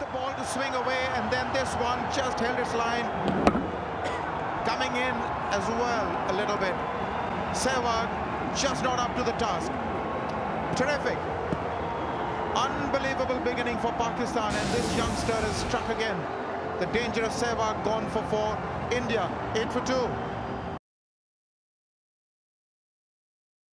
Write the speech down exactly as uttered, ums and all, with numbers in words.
ball to swing away, and then this one just held its line. Coming in as well a little bit. Sehwag just not up to the task. Terrific. Unbelievable beginning for Pakistan, and this youngster is struck again. The dangerous Sehwag gone for four. India, eight for two.